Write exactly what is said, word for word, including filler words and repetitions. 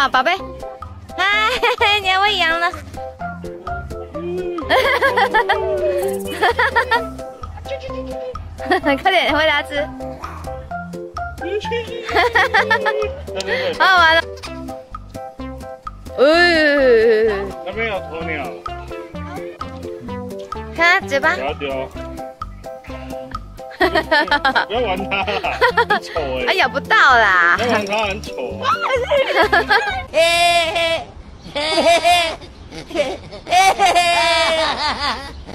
好，宝贝。嗨，你还喂羊了。快点喂它吃。好好玩了。呃， 那边有鸵鸟。 看它嘴巴。 不要丢。不要玩它啦，很丑哎。 它咬不到啦。 不要玩它，很丑。 嘿嘿嘿嘿嘿嘿嘿嘿嘿。